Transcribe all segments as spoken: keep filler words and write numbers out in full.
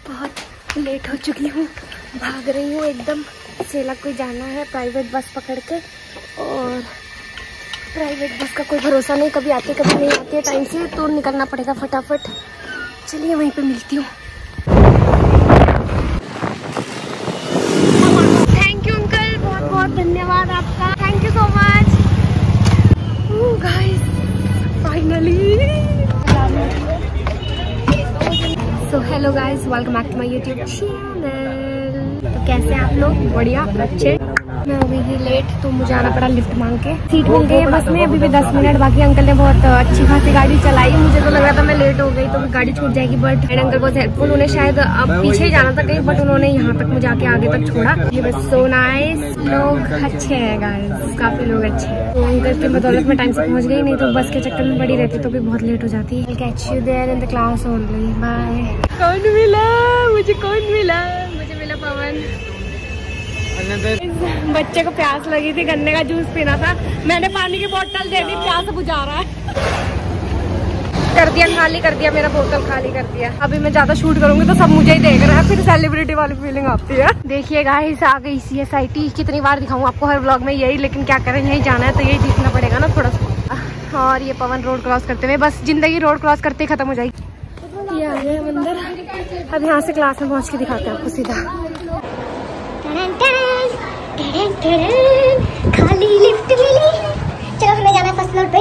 बहुत लेट हो चुकी हूँ, भाग रही हूँ एकदम। सेला कोई जाना है प्राइवेट बस पकड़ के, और प्राइवेट बस का कोई भरोसा नहीं, कभी आती कभी नहीं आती है टाइम से, तो निकलना पड़ेगा फटाफट। चलिए वहीं पे मिलती हूँ। थैंक यू अंकल, बहुत बहुत धन्यवाद आपका, thank you so much. Guys finally. So hello guys, welcome back to my YouTube channel. तो कैसे हैं आप लोग? बढ़िया, अच्छे। मैं हो गई लेट, तो मुझे आना पड़ा लिफ्ट मांग के। सीट मिल गई है बस में, अभी भी दस मिनट बाकी। अंकल ने बहुत अच्छी खासी गाड़ी चलाई, मुझे तो लग रहा था मैं लेट हो गई तो गाड़ी छूट जाएगी, बट अंकल बहुत हेल्पफुल। उन्हें शायद अब पीछे जाना था कहीं, बट उन्होंने यहाँ तक मुझे आके आगे तक छोड़ा। ये बस सो नाइस। लोग अच्छे हैं गाइस, काफी लोग अच्छे हैं। तो अंकल की बदौलत में टाइम से पहुँच गई, नहीं तो बस के चक्कर में बड़ी रहती तो भी बहुत लेट हो जाती। Catch you there in the class only, bye. कौन मिला मुझे? कौन मिला मुझे? मिला पवन। बच्चे को प्यास लगी थी, गन्ने का जूस पीना था, मैंने पानी की बोतल दे दी, प्यास बुझा रहा है। कर दिया खाली कर दिया, मेरा बोतल खाली कर दिया। अभी मैं ज्यादा शूट करूंगी तो सब मुझे ही देख रहा है, फिर सेलिब्रिटी वाली फीलिंग आती है। देखिए गाइस, आ गई सी एस आई टी। कितनी बार दिखाऊं आपको हर व्लॉग में यही, लेकिन क्या करें, यही जाना है तो यही दिखना पड़ेगा ना थोड़ा सा। और ये पवन रोड क्रॉस करते हुए, बस जिंदगी रोड क्रॉस करते ही खत्म हो जाएगी। ये आ गया मंदिर, अब यहाँ से क्लास में पहुँच के दिखाते हैं आपको सीधा। टेरें टेरें, खाली लिफ्ट मिली, चलो हमें जाना है फर्स्ट फ्लोर पे।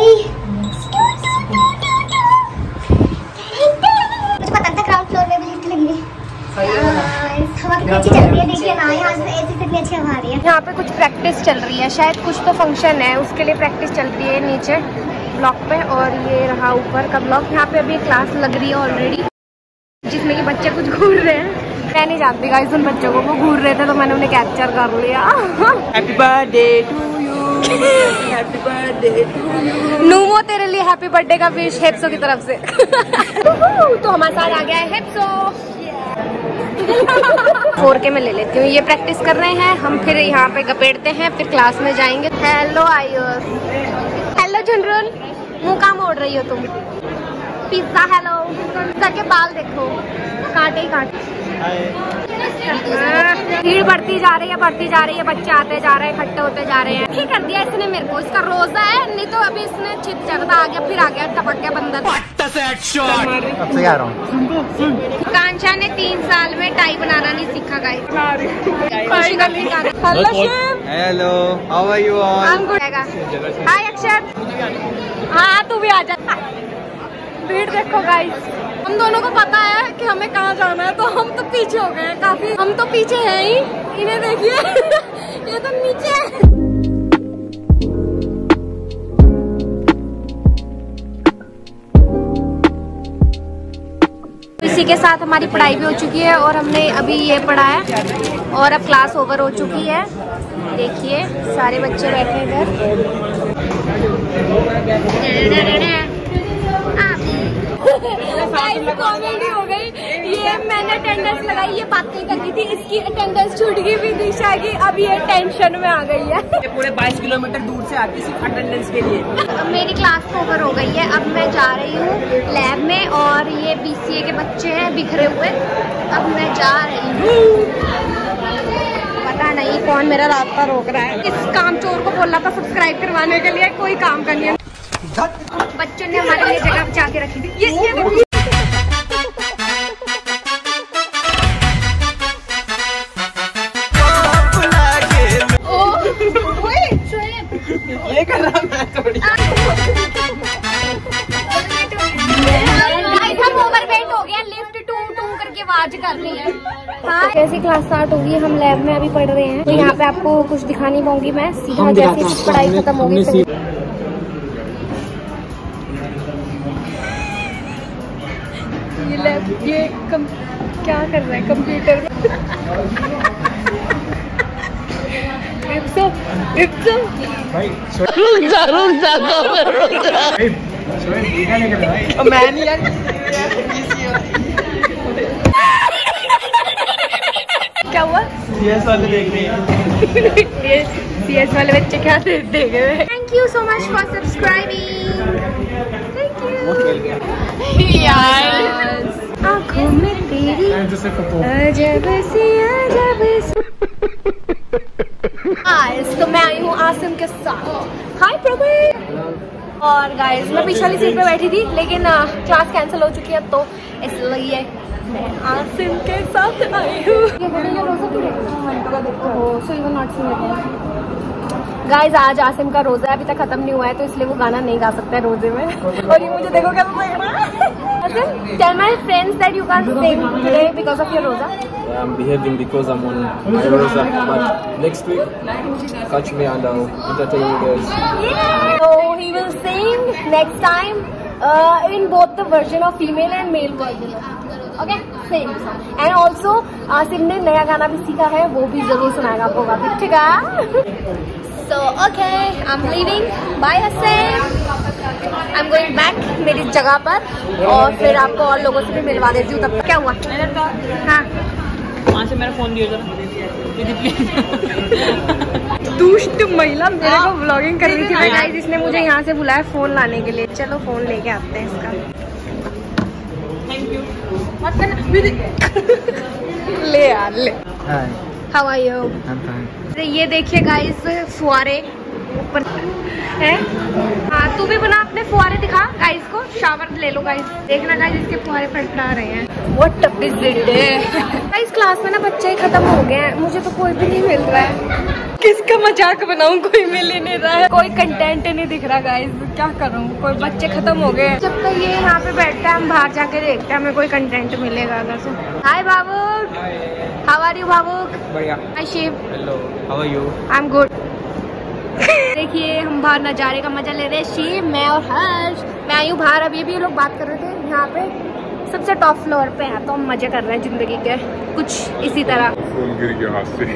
मुझे पता था ग्राउंड फ्लोर में भी लिफ्ट लगी हुई। हवा कितनी अच्छी चल रही है, देखिए ना, यहाँ से एसी कितनी अच्छी हवा आ रही है। यहाँ पे कुछ प्रैक्टिस चल रही है, शायद कुछ तो फंक्शन है, उसके लिए प्रैक्टिस चल रही है नीचे ब्लॉक पे। और ये रहा ऊपर का ब्लॉक, यहाँ पे अभी क्लास लग रही है ऑलरेडी, जिसमें कि बच्चे कुछ घूर रहे हैं। मैं नहीं जानती गाइस उन बच्चों को, वो घूर रहे थे तो मैंने उन्हें कैप्चर कर लिया। Happy birthday to you, happy birthday to you. नूमो तेरे लिए हैप्पी बर्थडे का विश हेप्सो की तरफ से। तो हमारे साथ आ गया है हेप्सो। फोर के में ले लेती हूँ, ये प्रैक्टिस कर रहे हैं, हम फिर यहाँ पे गपेटते हैं, फिर क्लास में जाएंगे। हेलो आयुष, हेलो जनरल, मुँह कहाँ मोड़ रही हो तुम? पिज्जा हेलो, पिज्जा के बाल देखो, काटे ही काटे। भीड़ बढ़ती जा रही है, बढ़ती जा रही है, बच्चे आते जा रहे हैं, इकट्ठे होते जा रहे हैं। ठीक कर दिया इसने मेरे को, इसका रोजा है, नहीं तो अभी इसने चित चढ़ता आ गया, फिर आ गया टपक गया बंदर। कांचा ने तीन साल में टाई बनाना नहीं सीखा guys. Hello, how are you all? Hi Akshar, हाँ तू भी आ जा। भीड़ देखो गाइस, हम दोनों को पता है कि हमें कहाँ जाना है, तो हम तो पीछे हो गए हैं काफी। हम तो पीछे हैं ही, इन्हें देखिए ये तो नीचे है। इसी के साथ हमारी पढ़ाई भी हो चुकी है, और हमने अभी ये पढ़ा है, और अब क्लास ओवर हो चुकी है। देखिए सारे बच्चे बैठे हैं इधर। कॉमेडी हो गई, ये मैंने अटेंडेंस लगाई, ये बातें कर रही थी, इसकी अटेंडेंस छूट गई विदिशा की, अब ये टेंशन में आ गई है। ये पूरे बाईस किलोमीटर दूर से आती सिर्फ अटेंडेंस के लिए। अब मेरी क्लास ओवर हो गई है, अब मैं जा रही हूँ लैब में, और ये बी सी ए के बच्चे हैं बिखरे हुए, अब मैं जा रही हूँ। पता नहीं कौन मेरा रास्ता रोक रहा है। इस काम चोर को बोला था सब्सक्राइब करवाने के लिए, कोई काम का नहीं है। बच्चों ने हमारे लिए जगह बचा के रखी थी। ये, ये ये कर रहा मैं थोड़ी। हम ओवरवेट हो गया, लिफ्ट टू टू करके आवाज कर रही है। हाँ, जैसे क्लास स्टार्ट होगी, हम लैब में अभी पढ़ रहे हैं, तो यहाँ पे आपको कुछ दिखा नहीं पाऊंगी मैं, सीधा जैसे पढ़ाई खत्म होगी। ये लैब, ये कम, क्या कर रहा है कंप्यूटर में? इप्सो, इप्सो। रुक जा, रुक जा, रुक जा। मैं नहीं यार। क्या हुआ? सीएस वाले देख रहे हैं। सीएस वाले बच्चे क्या देख रहे हैं? Thank you so much for subscribing. Thank you यार। आँखों में तेरी अजब सी अजब सी। गाइस तो मैं आई हूँ आसिम के साथ। हाय प्रभु। और गाइस मैं पिछली वाली सीट पे बैठी थी लेकिन क्लास कैंसिल हो चुकी है तो इसलिए मैं आसिम के साथ आई हूँ। गाइस आज आसिम का रोजा है, अभी तक खत्म नहीं हुआ है तो इसलिए वो गाना नहीं गा सकता है रोजे में। और ये मुझे देखो क्या देख रहा है। Asim, tell my friends that you can't sing today because of your roza. I'm behaving because I'm on my roza, but next week catch me and I'll entertain you guys. Yeah. So he will sing next time uh, in both the version of female and male version. Okay, same song. And also Asim ने नया गाना भी सीखा है, वो भी जरूर सुनाएगा आपको वापस, ठीक है? So okay, I'm leaving. Bye Asim. I'm going back मेरी जगह पर और फिर आपको और लोगों से भी मिलवा देती हूँ। तब क्या हुआ? हाँ। वहाँ से मेरा फोन दिया जरा। दुष्ट महिला मेरे को व्लॉगिंग कर रही थी। गाइस इसने मुझे यहाँ से बुलाया फोन लाने के लिए। चलो फोन लेके आते हैं इसका। Thank you. ले यार ले। Hi, How are you? I'm fine. ये देखिए गाइस फुआरे ऊपर है। हाँ तू भी बना अपने फुआरे दिखा गाइस को। शावर ले लो गाइस, देखना गाइस इसके फुआरे फटका रहे हैं। What a busy day। Guys class में ना बच्चे ही खत्म हो गए हैं, मुझे तो कोई भी नहीं मिल रहा है। किसका मजाक बनाऊं, कोई मिल ही नहीं रहा है, कोई कंटेंट नहीं दिख रहा गाइस, क्या करूं। कोई बच्चे खत्म हो गए। जब तक ये यहाँ पे बैठता है हम बाहर जाके देखते हैं हमें कोई कंटेंट मिलेगा अगर से। हाय बाबूक, हाउ आर यू बाबूक? बढ़िया। Hi Shiv. Hello, how are you? I am good. देखिए हम बाहर नज़ारे का मजा ले रहे हैं, शिव मैं और हर्ष। मैं आई हूँ बाहर, अभी भी लोग बात कर रहे थे यहाँ पे सबसे टॉप फ्लोर पे है तो हम मजे कर रहे हैं जिंदगी के कुछ इसी तरह। फोन गिर गया हाथ से।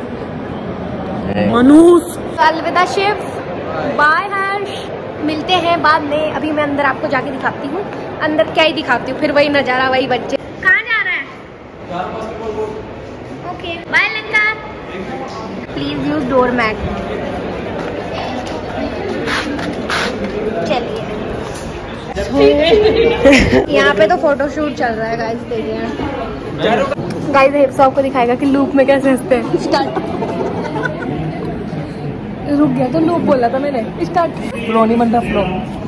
Manus. अलविदा शिव, बाय हर्ष, मिलते हैं बाद में। अभी मैं अंदर आपको जाके दिखाती हूँ, अंदर क्या ही दिखाती हूँ, फिर वही नज़ारा वही बच्चे। कहाँ जा रहा है? Okay bye Lanka. Please use door mat. चलिए यहाँ पे तो फोटोशूट चल रहा है गाइस, देखिए गाइस। हिप्स आपको दिखाएगा कि लूप में कैसे हंसते हैं। स्टार्ट। रुक गया तो लूप बोला था मैंने। स्टार्ट। Flow नहीं बनता flow.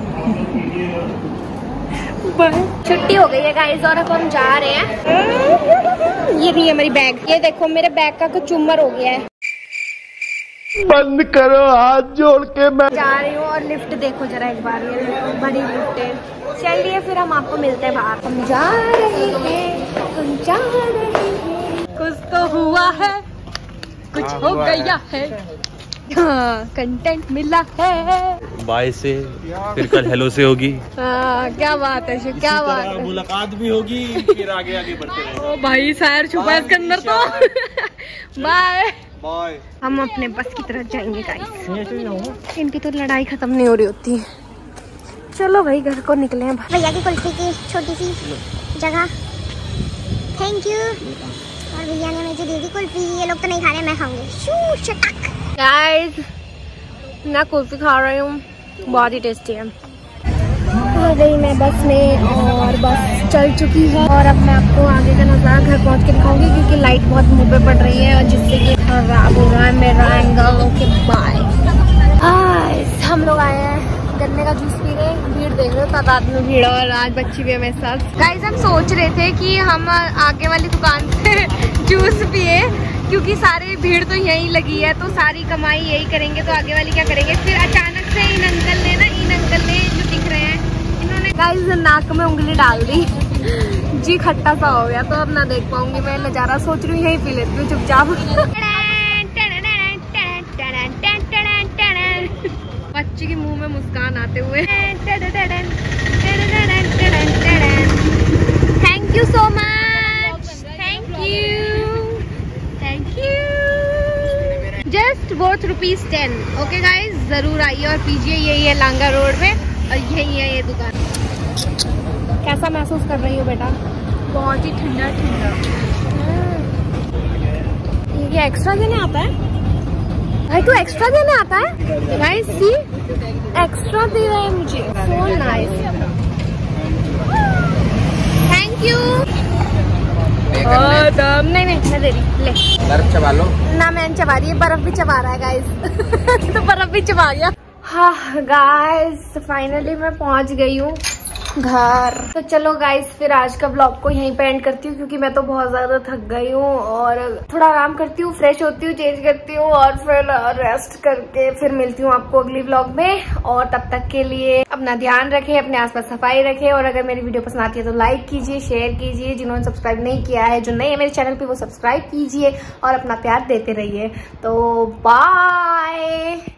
छुट्टी हो गई है गाइस और अब हम जा रहे हैं। ये रही है मेरी बैग, ये देखो मेरे बैग का कुछ उम्र हो गया है। बंद करो हाथ जोड़ के मैं जा रही हूँ और लिफ्ट देखो जरा एक बार, ये बड़ी लिफ्ट है। चलिए फिर हम आपको मिलते हैं बाहर। हम जा रहे हैं, हम जा रहे हैं। कुछ तो हुआ है, कुछ हो गया है, हाँ कंटेंट मिला है। बाय से फिर कल हेलो से होगी। हाँ क्या बात है, क्या बात है। मुलाकात भी होगी, फिर आगे आगे बढ़ते रहेंगे। ओ भाई शायर छुपा है इसके अंदर तो। Bye bye. हम अपने बस की तरफ जाएंगे गाइस। इनकी तो लड़ाई खत्म नहीं हो रही होती। चलो भाई घर को निकले हैं। भैया की कुल्फी की छोटी सी जगह, थैंक यू। और भैया ने मुझे दे दी कुल्फी। ये लोग तो नहीं खा रहे, मैं खाऊंगी। शू शटक। गाइस मैं कुल्फी खा रही हूँ, बहुत ही टेस्टी है। आ गई मैं बस में और बस चल चुकी है। और अब मैं आपको आगे का नज़ारा घर पहुँच के दिखाऊंगी क्योंकि लाइट बहुत मुंह पे पड़ रही है और जिससे कि खराब हो रहा है मेरा एंगल। Okay bye. हम लोग आए हैं गन्ने का जूस पी रहे हैं। भीड़ देख रहे हो, तादाद में भीड़ है और आज बच्ची भी है मेरे साथ। गाइस हम सोच रहे थे कि हम आगे वाली दुकान से जूस पिए क्योंकि सारी भीड़ तो यहीं लगी है तो सारी कमाई यही करेंगे, तो आगे वाली क्या करेंगे। फिर अचानक से इन अंकल ने ना इन अंकल ने जो दिख रहे हैं इन्होंने गाइस नाक में उंगली डाल दी। जी खट्टा सा हो गया तो अब ना देख पाऊंगी मैं नज़ारा। सोच रही हूँ यहीं पी लेती हूँ चुपचाप। बच्ची के मुंह में मुस्कान आते हुए। Thank you so much, thank you thank you. Just worth rupees ten. Okay guys जरूर आइए और पीजिए। यही है लांगा रोड में और यही है ये दुकान। कैसा महसूस कर रही हो बेटा? बहुत ही ठंडा ठंडा। ये एक्स्ट्रा देने आता है भाई, तू एक्स्ट्रा देने आता है गाइस। सी एक्स्ट्रा दे रहा है मुझे, so nice. Thank thank you. और नहीं नहीं मैं दे रही, ले बर्फ चबा लो ना। मैं चबा रही है, बर्फ भी चबा रहा है गाइस। तो बर्फ भी चबा गया। हाँ गाइस फाइनली मैं पहुंच गई हूँ घर। तो चलो गाइस फिर आज का ब्लॉग को यहीं पे एंड करती हूँ, क्योंकि मैं तो बहुत ज्यादा थक गई हूँ और थोड़ा आराम करती हूँ, फ्रेश होती हूँ, चेंज करती हूँ और फिर रेस्ट करके फिर मिलती हूँ आपको अगली ब्लॉग में। और तब तक के लिए अपना ध्यान रखें, अपने आसपास सफाई रखें और अगर मेरी वीडियो पसंद आती है तो लाइक कीजिए, शेयर कीजिए। जिन्होंने सब्सक्राइब नहीं किया है, जो नए है मेरे चैनल पे, वो सब्सक्राइब कीजिए और अपना प्यार देते रहिए। तो बाय।